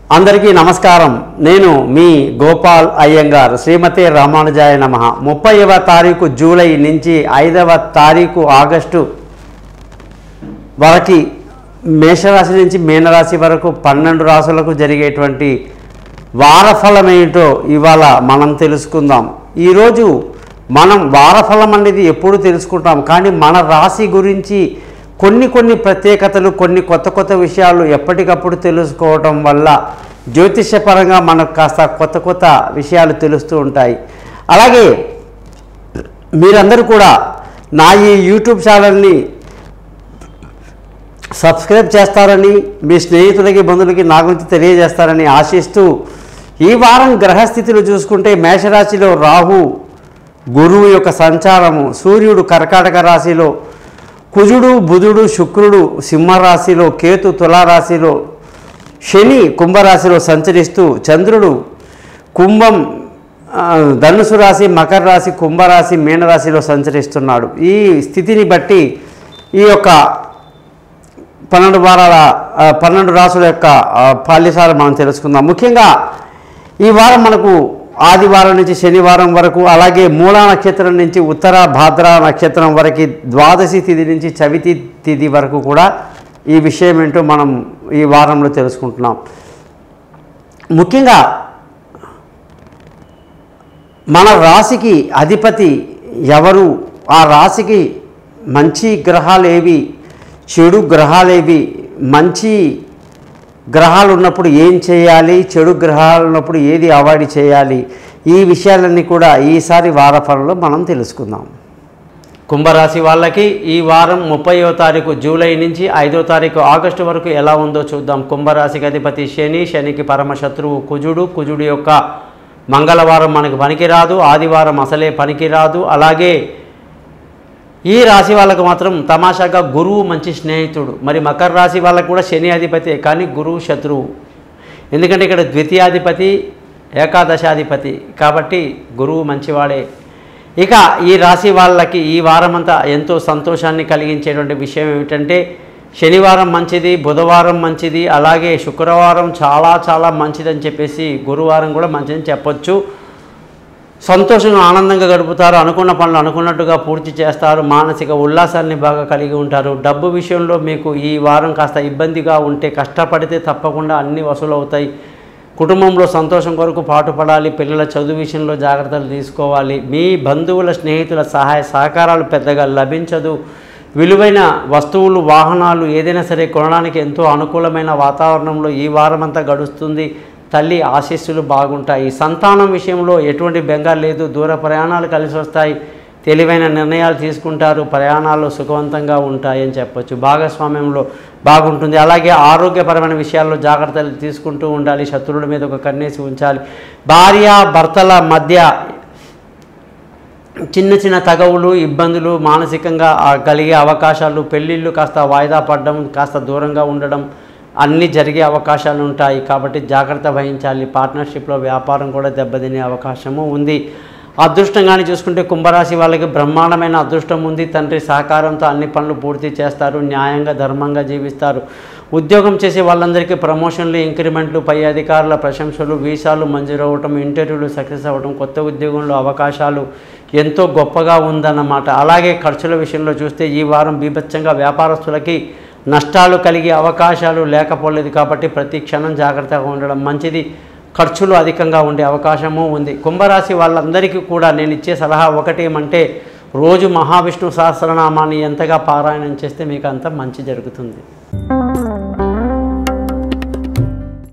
అందరికీ నమస్కారం. నేను మీ గోపాల్ అయ్యంగార్. శ్రీమతి రామానుజాయ నమః. 30వ తారీఖు జూలై నుంచి 5వ తారీఖు ఆగస్టు వరకు మేషరాశి నుంచి మీనరాశి వరకు 12 రాశులకు జరిగేటువంటి వారఫలం ఏంటో ఇవాళ మనం తెలుసుకుందాం. ఈరోజు మనం వారఫలం అనేది ఎప్పుడు తెలుసుకుంటాం, కానీ మన రాశి గురించి కొన్ని ప్రత్యేకతలు, కొన్ని కొత్త విషయాలు ఎప్పటికప్పుడు తెలుసుకోవటం వల్ల జ్యోతిష్యపరంగా మనకు కాస్త కొత్త విషయాలు తెలుస్తూ ఉంటాయి. అలాగే మీరందరూ కూడా నా ఈ యూట్యూబ్ ఛానల్ని సబ్స్క్రైబ్ చేస్తారని, మీ స్నేహితులకి బంధువులకి నా గురించి తెలియజేస్తారని ఆశిస్తూ, ఈ వారం గ్రహస్థితులు చూసుకుంటే మేషరాశిలో రాహు గురువు యొక్క సంచారము, సూర్యుడు కర్కాటక రాశిలో, కుజుడు బుధుడు శుక్రుడు సింహరాశిలో, కేతు తులారాశిలో, శని కుంభరాశిలో సంచరిస్తూ, చంద్రుడు కుంభం ధనుసు రాశి, మకర రాశి, కుంభరాశి, మీనరాశిలో సంచరిస్తున్నాడు. ఈ స్థితిని బట్టి ఈ యొక్క 12 రాశుల యొక్క ఫలితాలు మనం తెలుసుకుందాం. ముఖ్యంగా ఈ వారం మనకు ఆదివారం నుంచి శనివారం వరకు, అలాగే మూలా నక్షత్రం నుంచి ఉత్తర భాద్ర నక్షత్రం వరకు, ద్వాదశి తిథి నుంచి చవితి తిథి వరకు కూడా ఈ విషయం ఏంటో మనం ఈ వారంలో తెలుసుకుంటున్నాం. ముఖ్యంగా మన రాశికి అధిపతి ఎవరు, ఆ రాశికి మంచి గ్రహాలేవి, చెడు గ్రహాలేవి, మంచి గ్రహాలు ఉన్నప్పుడు ఏం చేయాలి, చెడు గ్రహాలు ఉన్నప్పుడు ఏది అవాయిడ్ చేయాలి, ఈ విషయాలన్నీ కూడా ఈసారి వారఫలంలో మనం తెలుసుకుందాం. కుంభరాశి వాళ్ళకి ఈ వారం 30వ తారీఖు జూలై నుంచి 5వ తారీఖు ఆగస్టు వరకు ఎలా ఉందో చూద్దాం. కుంభరాశికి అధిపతి శని, శనికి పరమశత్రువు కుజుడు. కుజుడు యొక్క మంగళవారం మనకు పనికిరాదు, ఆదివారం అసలే పనికిరాదు. అలాగే ఈ రాశి వాళ్ళకు మాత్రం తమాషాగా గురువు మంచి స్నేహితుడు. మరి మకర రాశి వాళ్ళకు కూడా శని అధిపతి, కానీ గురువు శత్రువు. ఎందుకంటే ఇక్కడ ద్వితీయాధిపతి ఏకాదశాధిపతి, కాబట్టి గురువు మంచివాడే. ఇక ఈ రాశి వాళ్ళకి ఈ వారమంతా ఎంతో సంతోషాన్ని కలిగించేటువంటి విషయం ఏమిటంటే, శనివారం మంచిది, బుధవారం మంచిది, అలాగే శుక్రవారం చాలా మంచిదని చెప్పేసి గురువారం కూడా మంచిదని చెప్పొచ్చు. సంతోషంగా ఆనందంగా గడుపుతారు, అనుకున్న పనులు అనుకున్నట్టుగా పూర్తి చేస్తారు, మానసిక ఉల్లాసాన్ని బాగా కలిగి ఉంటారు. డబ్బు విషయంలో మీకు ఈ వారం కాస్త ఇబ్బందిగా ఉంటే, కష్టపడితే తప్పకుండా అన్నీ వసూలవుతాయి. కుటుంబంలో సంతోషం కొరకు పాటుపడాలి, పిల్లల చదువు విషయంలో జాగ్రత్తలు తీసుకోవాలి. మీ బంధువుల స్నేహితుల సహాయ సహకారాలు పెద్దగా లభించదు. విలువైన వస్తువులు, వాహనాలు ఏదైనా సరే కొనడానికి ఎంతో అనుకూలమైన వాతావరణంలో ఈ వారమంతా గడుస్తుంది. తల్లి ఆశీస్సులు బాగుంటాయి. సంతానం విషయంలో ఎటువంటి బెంగ లేదు. దూర ప్రయాణాలు కలిసి వస్తాయి. తెలివైన నిర్ణయాలు తీసుకుంటారు. ప్రయాణాలు సుఖవంతంగా ఉంటాయని చెప్పొచ్చు. భాగస్వామ్యంలో బాగుంటుంది. అలాగే ఆరోగ్యపరమైన విషయాల్లో జాగ్రత్తలు తీసుకుంటూ ఉండాలి. శత్రువుల మీద ఒక కన్నేసి ఉంచాలి. భార్య భర్తల మధ్య చిన్న తగవులు, ఇబ్బందులు మానసికంగా కలిగే అవకాశాలు, పెళ్ళిళ్ళు కాస్త వాయిదా పడడం, కాస్త దూరంగా ఉండడం అన్నీ జరిగే అవకాశాలు ఉంటాయి. కాబట్టి జాగ్రత్త వహించాలి. పార్ట్నర్షిప్లో వ్యాపారం కూడా దెబ్బతినే అవకాశము ఉంది. అదృష్టంగాని చూసుకుంటే కుంభరాశి వాళ్ళకి బ్రహ్మాండమైన అదృష్టం ఉంది. తండ్రి సహకారంతో అన్ని పనులు పూర్తి చేస్తారు. న్యాయంగా ధర్మంగా జీవిస్తారు. ఉద్యోగం చేసే వాళ్ళందరికీ ప్రమోషన్లు, ఇంక్రిమెంట్లు, పై అధికారుల ప్రశంసలు, వీసాలు మంజూరవ్వటం, ఇంటర్వ్యూలు సక్సెస్ అవ్వడం, కొత్త ఉద్యోగంలో అవకాశాలు ఎంతో గొప్పగా ఉందన్నమాట. అలాగే ఖర్చుల విషయంలో చూస్తే ఈ వారం బీభత్సంగా వ్యాపారస్తులకి నష్టాలు కలిగే అవకాశాలు లేకపోలేదు. కాబట్టి ప్రతి క్షణం జాగ్రత్తగా ఉండడం మంచిది. ఖర్చులు అధికంగా ఉండే అవకాశము ఉంది. కుంభరాశి వాళ్ళందరికీ కూడా నేను ఇచ్చే సలహా ఒకటేమంటే, రోజు మహావిష్ణు సహస్రనామాన్ని ఎంతగా పారాయణం చేస్తే మీకు అంత మంచి జరుగుతుంది.